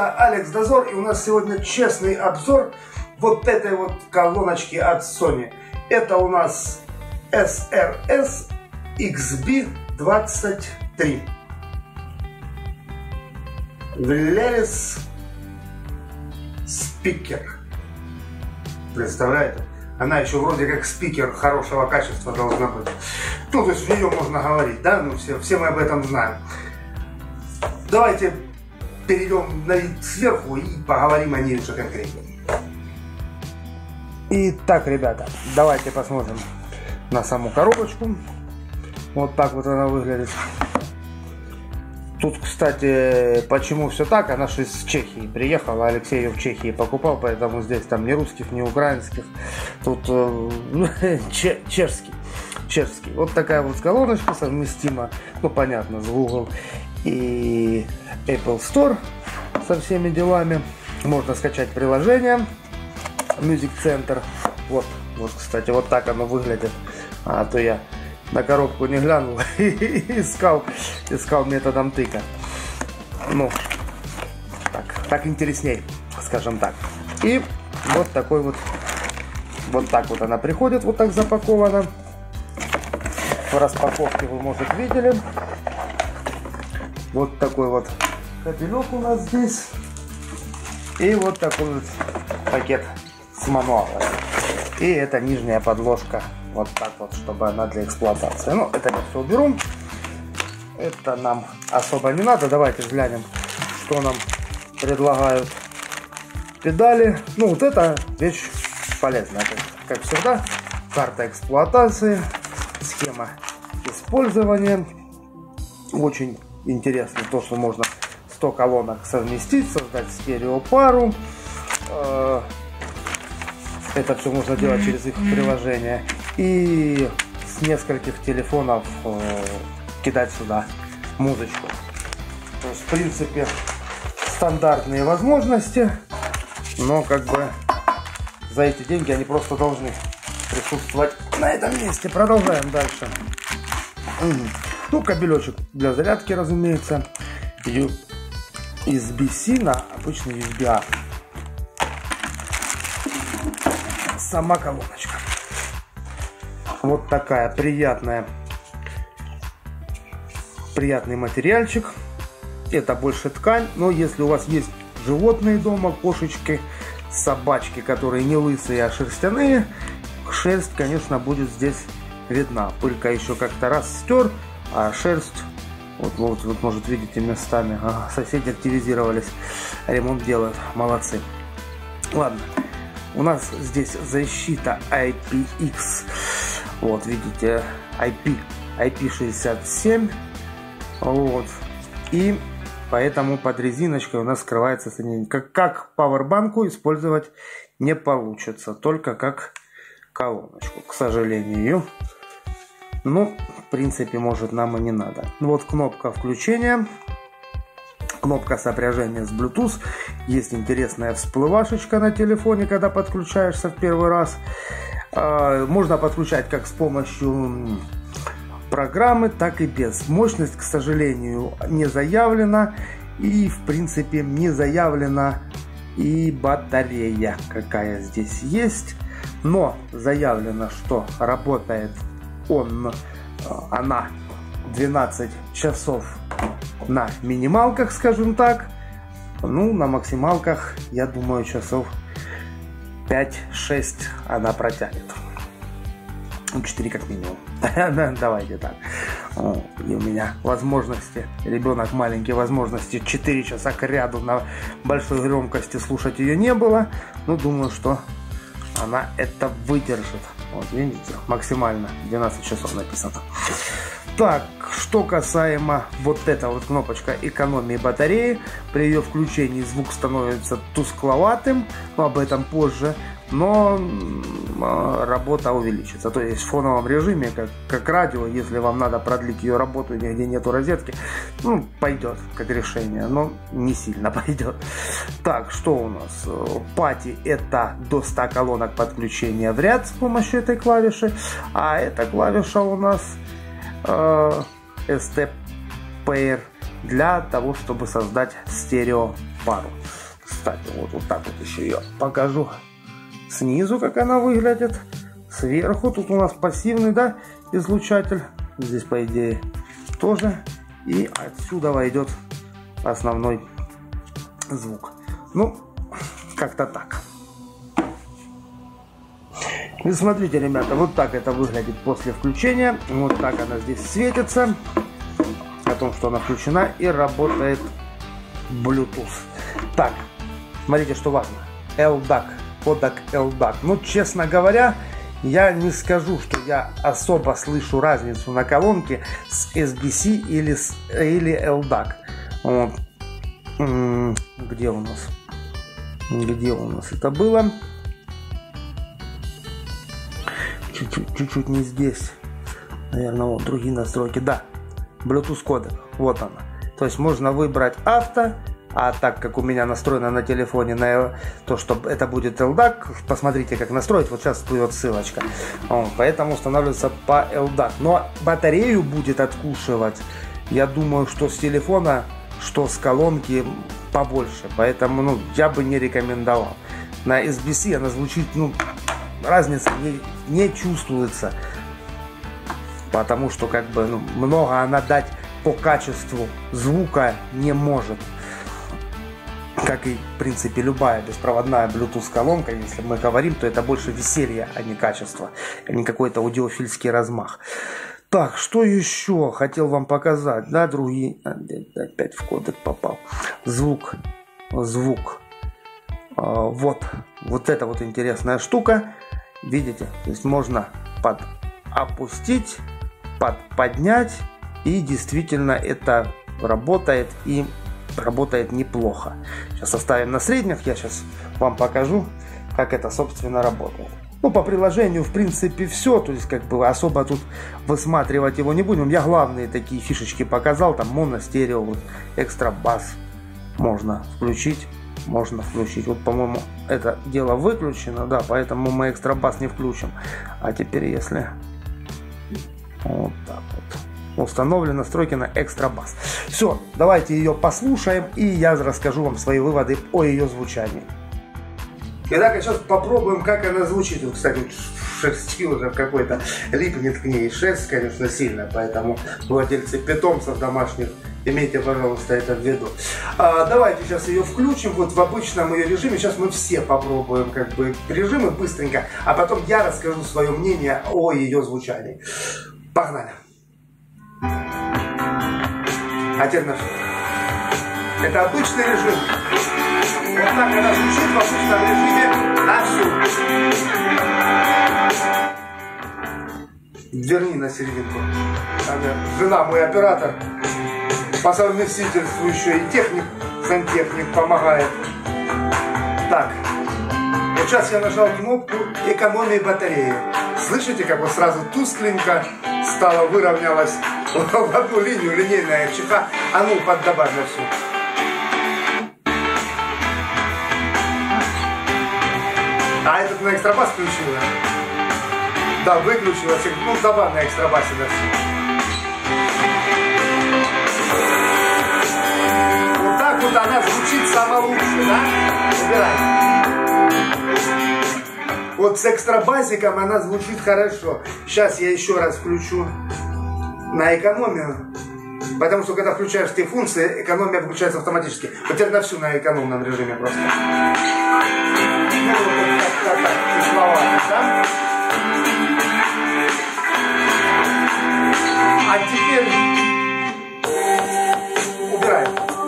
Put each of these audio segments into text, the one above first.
ребята, Алекс Дозор, и у нас сегодня честный обзор вот этой вот колоночки от Sony. Это у нас SRS XB23. Wireless спикер. Представляете? Она еще вроде как спикер хорошего качества должна быть. Ну, то есть в нее можно говорить, да? Ну, все мы об этом знаем. Давайте перейдем на вид сверху и поговорим о ней уже конкретно. Итак, ребята, давайте посмотрим на саму коробочку. Вот так вот она выглядит. Тут, кстати, почему все так? Она же из Чехии приехала, Алексей ее в Чехии покупал, поэтому здесь там ни русских, ни украинских. Тут чешский. Вот такая вот колоночка совместима, ну понятно, с Google и Apple Store со всеми делами. Можно скачать приложение Music Center. Вот, кстати, вот так оно выглядит. А то я на коробку не глянул и искал методом тыка. Ну, так интересней, скажем так. И вот такой вот так вот она приходит, вот так запакована. В распаковке вы, может, видели. Вот такой вот кабелек у нас здесь. И вот такой вот пакет с мануалом. И это нижняя подложка. Вот так вот, чтобы она для эксплуатации. Ну, это я все уберу. Это нам особо не надо. Давайте взглянем, что нам предлагают педали. Ну, вот это вещь полезная. Как всегда, карта эксплуатации, схема использования. Очень интересно то, что можно 100 колонок совместить, создать стереопару. Это все можно делать через их приложение. И с нескольких телефонов кидать сюда музычку. То есть, в принципе, стандартные возможности. Но как бы за эти деньги они просто должны присутствовать на этом месте. Продолжаем дальше. Ну, кабелечек для зарядки, разумеется. USB-C на обычный USB-A. Сама колоночка. Вот такая приятный материальчик. Это больше ткань, но если у вас есть животные дома, кошечки, собачки, которые не лысые, а шерстяные, шерсть, конечно, будет здесь видна. Пылька еще как-то раз стер, а шерсть, вот может, видите, местами. Ага, соседи активизировались, ремонт делают, молодцы. Ладно. У нас здесь защита IPX. Вот, видите, IP67. Вот. И поэтому под резиночкой у нас скрывается соединение. Как пауэрбанку использовать не получится. Только как колоночку, к сожалению. Ну, в принципе, может, нам и не надо. Вот кнопка включения. Кнопка сопряжения с Bluetooth. Есть интересная всплывашечка на телефоне, когда подключаешься в первый раз. Можно подключать как с помощью программы, так и без. Мощность, к сожалению, не заявлена. И, в принципе, не заявлена и батарея, какая здесь есть. Но заявлено, что работает она 12 часов на минималках, скажем так. Ну, на максималках, я думаю, часов 5-6 она протянет. 4 как минимум. Давайте так. И у меня возможности, ребенок маленький, возможности 4 часа к ряду на большой громкости слушать ее не было. Но думаю, что она это выдержит. Вот видите, максимально 12 часов написано. Так, что касаемо вот эта вот кнопочка экономии батареи, при ее включении звук становится тускловатым, но об этом позже, но работа увеличится. То есть в фоновом режиме, как радио, если вам надо продлить ее работу, нигде нету розетки, ну, пойдет как решение, но не сильно пойдет. Так, что у нас? Пати — это до 100 колонок подключения в ряд с помощью этой клавиши, а эта клавиша у нас ST Pair для того, чтобы создать стереопару. Кстати, вот так вот еще ее покажу снизу, как она выглядит. Сверху тут у нас пассивный, да, излучатель. Здесь, по идее, тоже. И отсюда войдет основной звук. Ну, как-то так. И смотрите, ребята, вот так это выглядит после включения. Вот так она здесь светится. О том, что она включена и работает Bluetooth. Так, смотрите, что важно. LDAC, кодек LDAC. Ну, честно говоря, я не скажу, что я особо слышу разницу на колонке с SBC или LDAC. Вот. Где у нас? Где у нас это было? Чуть-чуть не здесь. Наверное, вот другие настройки. Да, Bluetooth кодек. Вот она. То есть можно выбрать авто. А так как у меня настроено на телефоне на то, что это будет LDAC, посмотрите, как настроить. Вот сейчас всплывет ссылочка. Поэтому устанавливается по LDAC. Но батарею будет откушивать, я думаю, что с телефона, что с колонки побольше. Поэтому, ну, я бы не рекомендовал. На SBC она звучит, ну, разница не чувствуется. Потому что, как бы, ну, много она дать по качеству звука не может. Как и, в принципе, любая беспроводная Bluetooth колонка, если мы говорим, то это больше веселье, а не качество, а не какой-то аудиофильский размах. Так, что еще хотел вам показать, да, другие, опять в кодек попал, звук, вот эта вот интересная штука, видите, то есть можно опустить, поднять, и действительно это работает, и работает неплохо. Сейчас оставим на средних, я сейчас вам покажу, как это, собственно, работает. Ну, по приложению, в принципе, все, то есть, как бы, особо тут высматривать его не будем. Я главные такие фишечки показал, там, моно, стерео, вот, экстра бас можно включить. Вот, по-моему, это дело выключено, да, поэтому мы экстра бас не включим. А теперь, если вот так вот. Установлены настройки на экстра бас. Все, давайте ее послушаем, и я расскажу вам свои выводы о ее звучании. Итак, сейчас попробуем, как она звучит. Вот, кстати, шерсти уже какой-то липнет к ней. Шерсть, конечно, сильная, поэтому владельцы питомцев домашних, имейте, пожалуйста, это в виду. Давайте сейчас ее включим вот в обычном ее режиме. Сейчас мы все попробуем как бы режимы быстренько, а потом я расскажу свое мнение о ее звучании. Погнали! А теперь наш. Это обычный режим. Вот так она звучит в обычном режиме на всю. Верни на серединку. Жена, мой оператор, по совместительству еще и техник, сантехник помогает. Так. Вот сейчас я нажал кнопку экономии батареи. Слышите, как вот сразу тускленько стало, выровнялось в одну линию, линейная чиха. А ну, поддобавь на всю. А этот на экстрабас включила. Да, выключила. Ну, добавь на экстрабасе на всю. Вот так вот она звучит сама лучше, да? Убирай. Вот с экстрабасиком она звучит хорошо. Сейчас я еще раз включу на экономию. Потому что когда включаешь те функции, экономия выключается автоматически. Вот теперь на всю на экономном режиме просто. Ну, вот так, тяжеловато, да? А теперь убираем.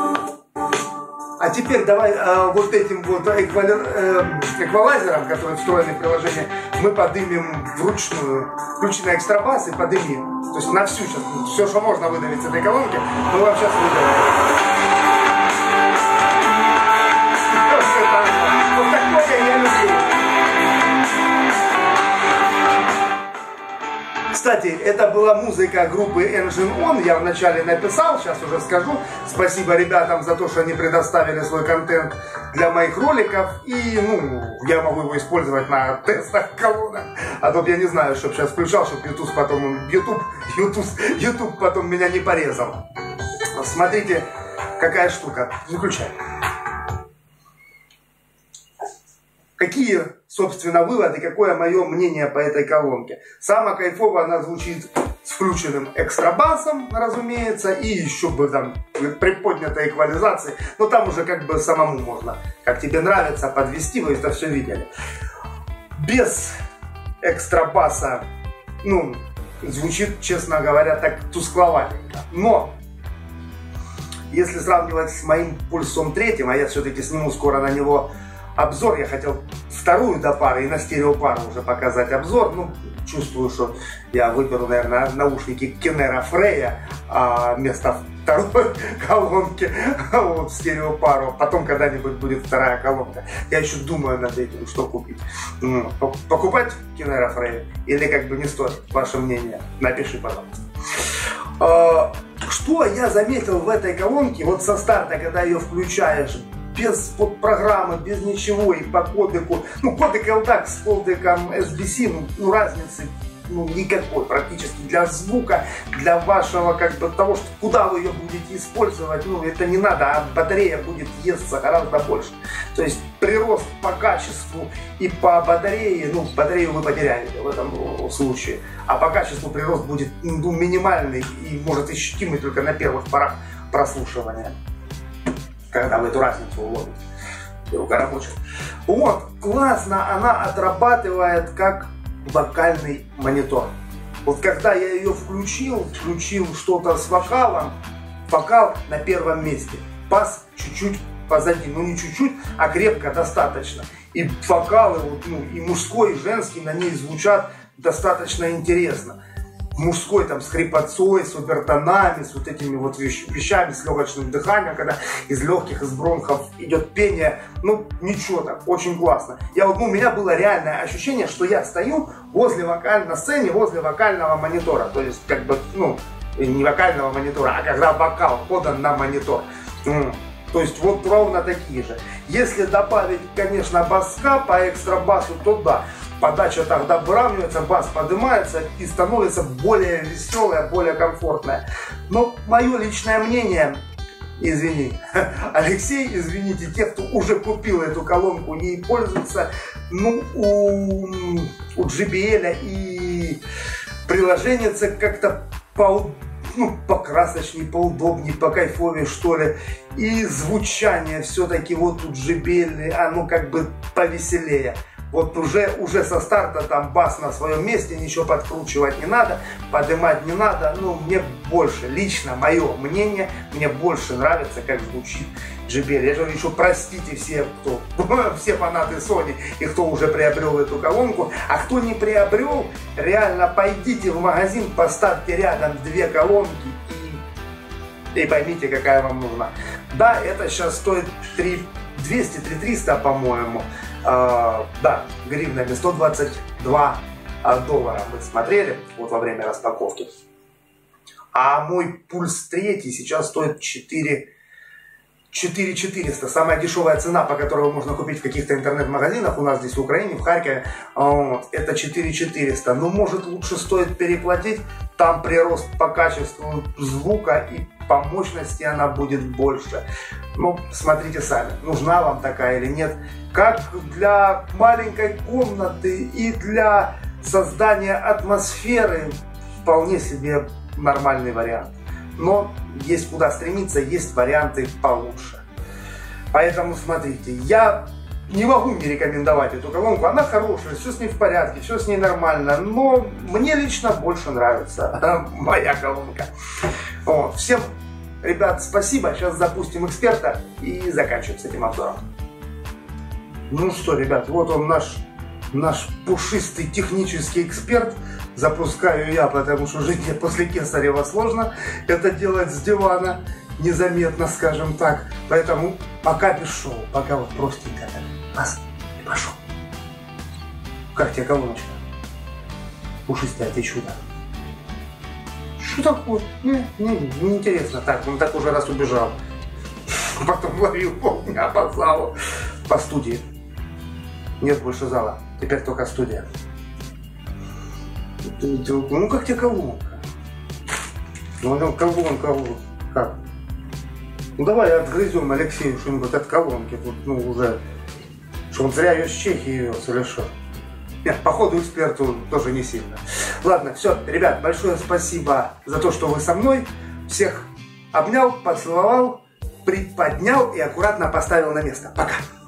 А теперь давай вот этим вот эквалайзером, который встроен в приложение, мы поднимем вручную. Включи на экстрабас и подними. То есть на всю сейчас. Все, что можно выдавить с этой колонки, мы вам сейчас выдавим. Вот такое я люблю. Кстати, это была музыка группы Engine On, я вначале написал, сейчас уже скажу. Спасибо ребятам за то, что они предоставили свой контент для моих роликов. И, ну, я могу его использовать на тестах колонок. А то я не знаю, чтобы сейчас включал, чтобы YouTube потом меня не порезал. Смотрите, какая штука. Выключай. какие, собственно, выводы, какое мое мнение по этой колонке. Самое кайфово она звучит с включенным экстрабасом, разумеется, и еще бы там приподнятой эквализацией. Но там уже как бы самому можно, как тебе нравится, подвести, вы это все видели. Без экстрабаса, ну, звучит, честно говоря, так тускловатенько. Но если сравнивать с моим пульсом 3, а я все-таки сниму скоро на него обзор, я хотел вторую до пары и на стереопару уже показать обзор. Ну, чувствую, что я выберу, наверное, наушники Kenera Freya вместо второй колонки вот, в стереопару. Потом когда-нибудь будет вторая колонка. Я еще думаю над этим, что купить. Покупать Kenera Freya или как бы не стоит? Ваше мнение? Напиши, пожалуйста. Что я заметил в этой колонке, вот со старта, когда ее включаешь, без подпрограммы, без ничего, и по кодеку, ну, кодек LDAC с кодеком SBC, ну, разницы, ну, никакой практически для звука, для вашего, как бы, того, что, куда вы ее будете использовать, ну, это не надо, а батарея будет есться гораздо больше. То есть прирост по качеству и по батарее, ну, батарею вы потеряете в этом случае, а по качеству прирост будет, ну, минимальный и может ощутимый только на первых порах прослушивания, когда вы эту разницу уловите. Рука рабочая. Вот, классно она отрабатывает как вокальный монитор. Вот когда я ее включил что-то с вокалом, вокал на первом месте, бас чуть-чуть позади, ну не чуть-чуть, а крепко достаточно. И вокалы, вот, ну, и мужской, и женский на ней звучат достаточно интересно. Мужской там с хрипотцой, с обертонами, с вот этими вот вещами, с легочным дыханием, когда из легких, из бронхов идет пение. Ну, ничего так, очень классно. Я вот, ну, у меня было реальное ощущение, что я стою на сцене, возле вокального монитора. То есть, как бы, ну, не вокального монитора, а когда вокал подан на монитор. То есть, вот ровно такие же. Если добавить, конечно, баска по экстрабасу, то да. Подача тогда выравнивается, бас поднимается и становится более веселая, более комфортная. Но мое личное мнение, извини, Алексей, извините, те, кто уже купил эту колонку, ей пользуются, ну, у JBL и приложение как-то покрасочней, поудобней, покайфовее, что ли. И звучание все-таки вот у JBL, оно как бы повеселее. Вот уже со старта там бас на своем месте, ничего подкручивать не надо, поднимать не надо. Ну, мне больше, лично мое мнение, мне больше нравится, как звучит JBL. Я же еще простите все фанаты Sony и кто уже приобрел эту колонку. А кто не приобрел, реально пойдите в магазин, поставьте рядом две колонки и поймите, какая вам нужна. Да, это сейчас стоит 3200-3300, по-моему. Да, гривнами 122 доллара мы смотрели вот во время распаковки. А мой пульс 3 сейчас стоит 4400. Самая дешевая цена, по которой можно купить в каких-то интернет-магазинах у нас здесь в Украине, в Харькове, вот, это 4400. Но может лучше стоит переплатить. Там прирост по качеству звука и по мощности она будет больше. Ну, смотрите сами, нужна вам такая или нет. Как для маленькой комнаты и для создания атмосферы вполне себе нормальный вариант. Но есть куда стремиться, есть варианты получше. Поэтому смотрите, я не могу не рекомендовать эту колонку. Она хорошая, все с ней в порядке, все с ней нормально. Но мне лично больше нравится моя колонка. Вот. Всем, ребят, спасибо. Сейчас запустим эксперта и заканчиваем с этим обзором. Ну что, ребят, вот он наш пушистый технический эксперт. Запускаю я, потому что жить мне после Кесарева сложно это делать с дивана, незаметно, скажем так. Поэтому пока без шоу, пока вот простенько. Раз и пошел. Как тебе колоночка? Пушистая, ты чудо. Что такое? Неинтересно. Так, он так уже раз убежал. Потом ловил полдня по залу, по студии. Нет больше зала, теперь только студия. Ну как тебе колонка? Ну колонка, как? Ну давай отгрызем Алексею что-нибудь от колонки. Тут, ну уже Что он зря ее с Чехии вез или что? Нет, походу эксперту тоже не сильно. Ладно, все, ребят, большое спасибо за то, что вы со мной. Всех обнял, поцеловал, приподнял и аккуратно поставил на место. Пока.